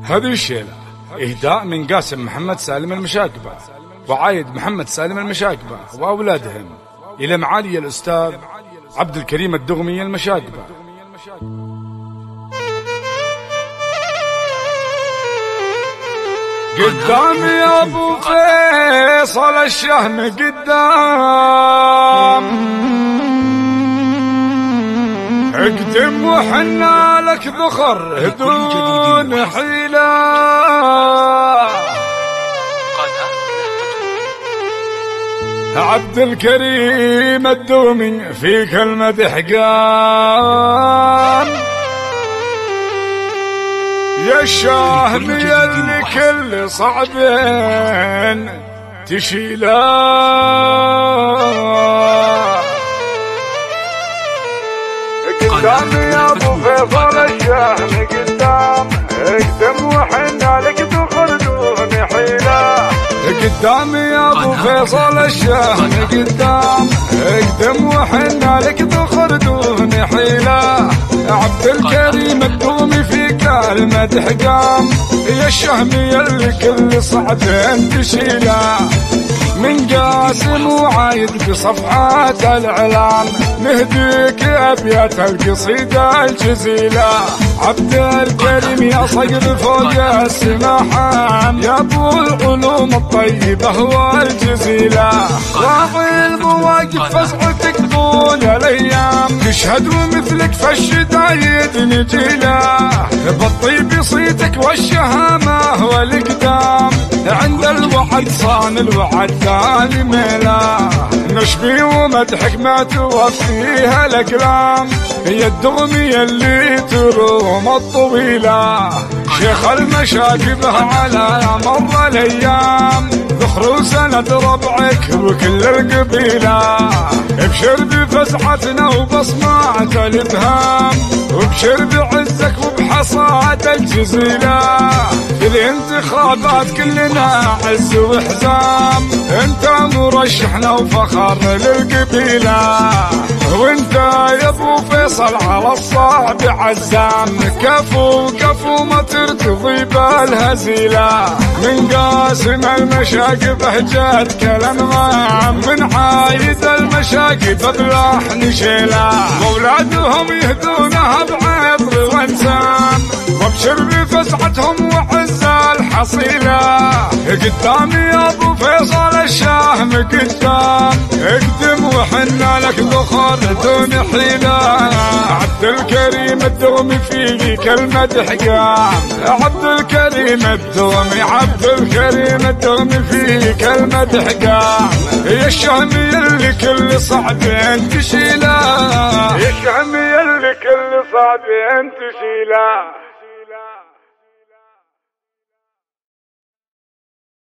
هذه الشيلة إهداء من قاسم محمد سالم المشاكبة وعايد محمد سالم المشاكبة وأولادهم إلى معالي الأستاذ عبد الكريم الدغمي المشاكبة. قدامي يا أبو فيصل الشهم قدام، اقدم وحنا لك ذخر دون حيلة. عبد الكريم الدومي في كلمة حقام، يا الشهم يلي كل صعبين تشيله. قدام يا ابو فيصل الشهم قدام، اقدم وحنا لك ذخر دون حيله. قدام يا ابو فيصل الشهم قدام، اقدم وحنا لك ذخر دون حيله. عبد الكريم الدومي في كلمة حقام، يا الشهم يلي كل صعبين تشيله. من قاسم وعايد بصفحات الإعلام، نهديك أبيات القصيدة الجزيلة. عبد الكريم يا صقر فوق السماحام، يا أبو العلوم الطيبة والجزيلة. راعي المواقف فزعتك طول الأيام، تشهد ومثلك فالشدايد نجيلة. بالطيب صيتك والشهامة والإقدام، عند الوعد صان الوعد ثاني ميلا. نشبي ومدحك ما توفيها الأقلام، هي الدغمية اللي تروم الطويلة. شيخ المشاكبه على مر الأيام، ذخر وسند ربعك وكل القبيلة. ابشر بفزعتنا وبصمات الإبهام، وابشر بعزك وبحصاد الجزيلة. في الانتخابات كلنا عز وحزام، انت مرشحنا وفخر للقبيلة. وانت يا ابو فيصل على الصعب عزام، كفو كفو ما ترتضي بالهزيلة. من قاسم المشاكبه جات كالانغام، من عايد المشاكبه بلحن شيلة. واولادهم يهدونها بعطر وانسام، وابشر بفزعتهم وعز الحصيلة. قدامي يا ابو فيصل الشهم قدام، اقدم وحنا لك ذخر دون حيلة. عبد الكريم الدومي في كلمة حقام، عبد الكريم الدومي، عبد الكريم الدومي في كلمة حقام. يا الشهم يلي كل صعبين تشيله، يا الشهم يلي كل صعبين تشيله.